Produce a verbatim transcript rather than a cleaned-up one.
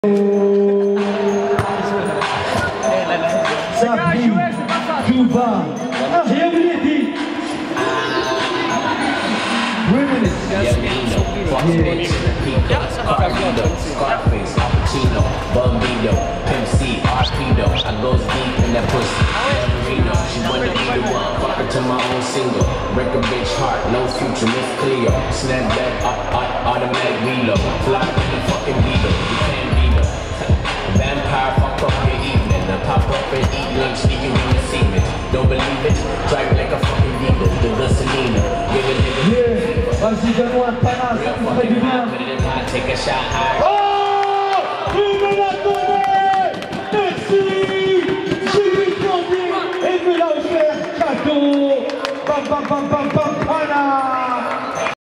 Sabri, Touba, Reality. Three minutes. Scarface, Cappuccino, Bambino, Pimp C, Arpedo. I goes deep in that pussy. Reno, she wanna be the one. Fuck her to my own single. Break a bitch heart, no future, Miss Cleo. Snap back, automatic reload. Fly in the fucking beetle, you can't beat her. Vampire, fuck up your evening. I pop up and eat lunch, see you in the semen. Don't believe it? Drive like a fucking demon. The Gusselina, give a nigga. Yeah, Belgian Panna Championship. Take a shot. Oh!